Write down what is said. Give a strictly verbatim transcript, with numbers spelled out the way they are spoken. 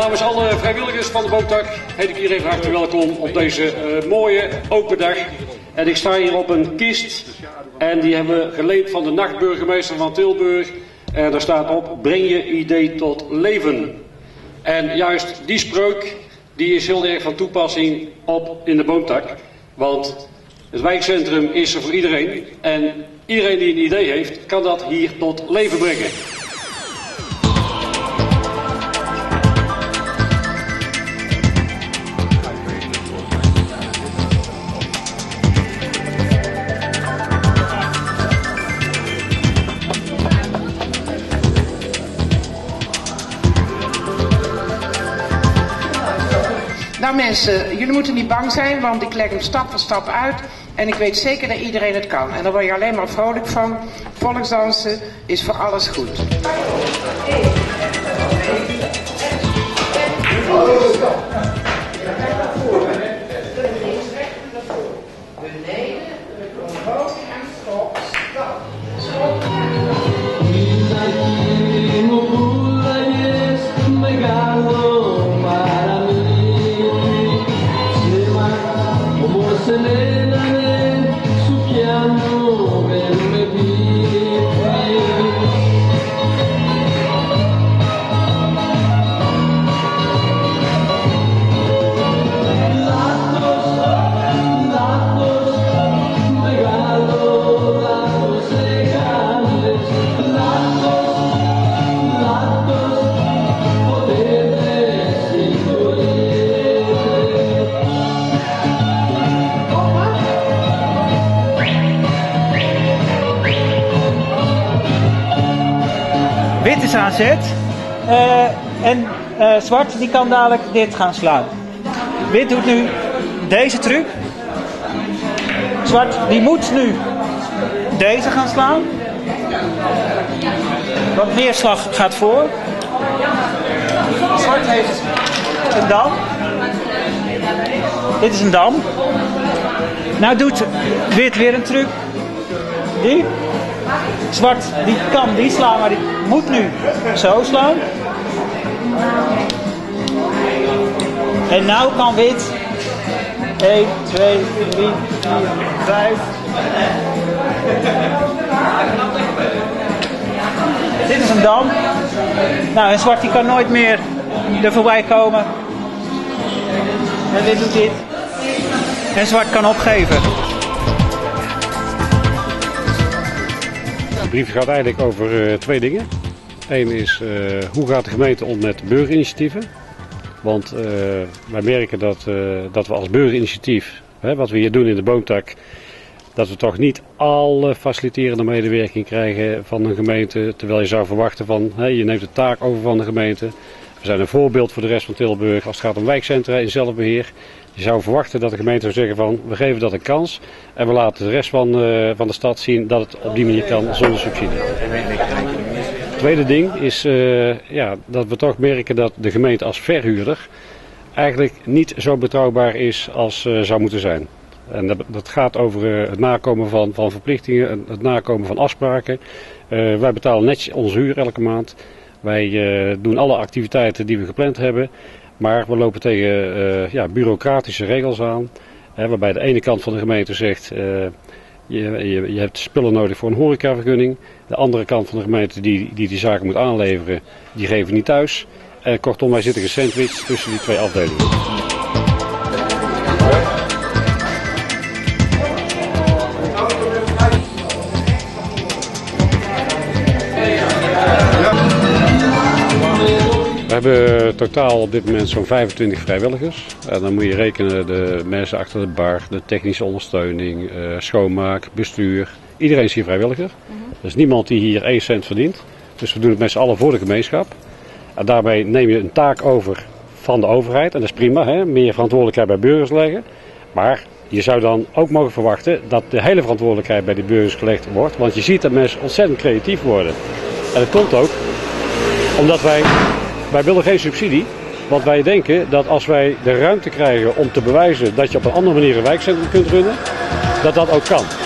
Namens alle vrijwilligers van de Boomtak heet ik iedereen hartelijk welkom op deze uh, mooie open dag. En ik sta hier op een kist en die hebben we geleend van de nachtburgemeester van Tilburg. En daar staat op: breng je idee tot leven. En juist die spreuk die is heel erg van toepassing op in de Boomtak. Want het wijkcentrum is er voor iedereen. En iedereen die een idee heeft, kan dat hier tot leven brengen. Nou mensen, jullie moeten niet bang zijn, want ik leg hem stap voor stap uit. En ik weet zeker dat iedereen het kan. En daar word je alleen maar vrolijk van. Volksdansen is voor alles goed. Wit is aan zet uh, en uh, zwart die kan dadelijk dit gaan slaan. Wit doet nu deze truc. Zwart die moet nu deze gaan slaan. Wat neerslag gaat voor. Zwart heeft een dam. Dit is een dam. Nou doet wit weer een truc. Die. Zwart die kan die slaan, maar die moet nu zo slaan. En nou kan wit één, twee, drie, vier, vijf. Dit is een dam. Nou, en zwart die kan nooit meer er voorbij komen. En wit doet dit. En zwart kan opgeven. De brief gaat eigenlijk over uh, twee dingen. Eén is, uh, hoe gaat de gemeente om met burgerinitiatieven? Want uh, wij merken dat, uh, dat we als burgerinitiatief, hè, wat we hier doen in de Boomtak, dat we toch niet alle faciliterende medewerking krijgen van een gemeente. Terwijl je zou verwachten van, hè, je neemt de taak over van de gemeente. We zijn een voorbeeld voor de rest van Tilburg als het gaat om wijkcentra in zelfbeheer. Je zou verwachten dat de gemeente zou zeggen van, we geven dat een kans. En we laten de rest van, uh, van de stad zien dat het op die manier kan zonder subsidie. Het tweede ding is uh, ja, dat we toch merken dat de gemeente als verhuurder eigenlijk niet zo betrouwbaar is als uh, zou moeten zijn. En dat, dat gaat over uh, het nakomen van, van verplichtingen, het nakomen van afspraken. Uh, wij betalen netjes onze huur elke maand. Wij uh, doen alle activiteiten die we gepland hebben. Maar we lopen tegen uh, ja, bureaucratische regels aan. Hè, waarbij de ene kant van de gemeente zegt, uh, je, je, je hebt spullen nodig voor een horecavergunning. De andere kant van de gemeente die die, die zaken moet aanleveren, die geven niet thuis. En kortom, wij zitten gesandwiched tussen die twee afdelingen. We hebben totaal op dit moment zo'n vijfentwintig vrijwilligers. En dan moet je rekenen de mensen achter de bar, de technische ondersteuning, uh, schoonmaak, bestuur. Iedereen is hier vrijwilliger. Er is niemand die hier één cent verdient. Dus we doen het met z'n allen voor de gemeenschap. En daarbij neem je een taak over van de overheid. En dat is prima, hè? Meer verantwoordelijkheid bij burgers leggen. Maar je zou dan ook mogen verwachten dat de hele verantwoordelijkheid bij de burgers gelegd wordt. Want je ziet dat mensen ontzettend creatief worden. En dat komt ook omdat wij... Wij willen geen subsidie, want wij denken dat als wij de ruimte krijgen om te bewijzen dat je op een andere manier een wijkcentrum kunt runnen, dat dat ook kan.